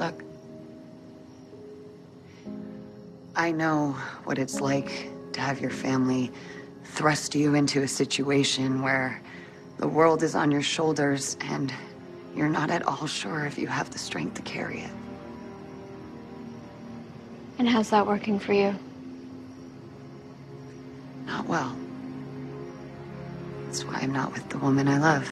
Look, I know what it's like to have your family thrust you into a situation where the world is on your shoulders and you're not at all sure if you have the strength to carry it. And how's that working for you? Not well. That's why I'm not with the woman I love.